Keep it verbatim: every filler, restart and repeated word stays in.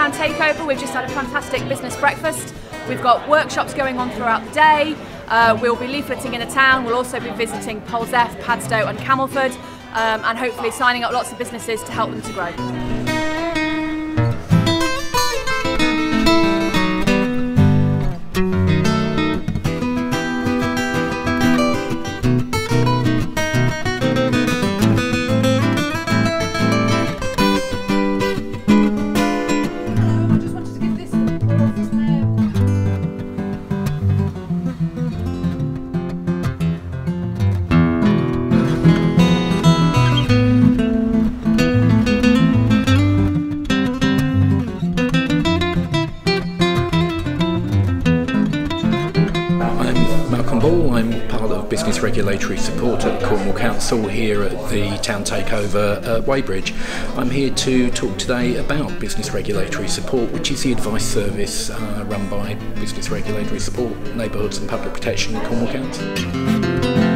town takeover. We've just had a fantastic business breakfast. We've got workshops going on throughout the day. Uh, we'll be leafleting in the town. We'll also be visiting Polzeath, Padstow and Camelford, um, and hopefully signing up lots of businesses to help them to grow. I'm part of business regulatory support at Cornwall Council here at the town takeover at Wadebridge. I'm here to talk today about business regulatory support, which is the advice service uh, run by Business Regulatory Support, Neighbourhoods and Public Protection at Cornwall Council.